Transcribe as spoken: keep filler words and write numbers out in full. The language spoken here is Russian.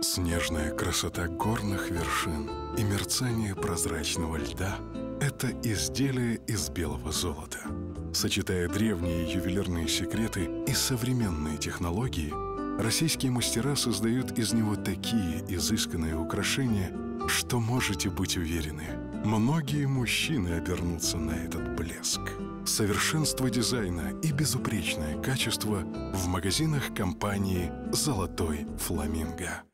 Снежная красота горных вершин и мерцание прозрачного льда – это изделие из белого золота. Сочетая древние ювелирные секреты и современные технологии, российские мастера создают из него такие изысканные украшения, что можете быть уверены, многие мужчины обернутся на этот блеск. Совершенство дизайна и безупречное качество в магазинах компании «Золотой фламинго».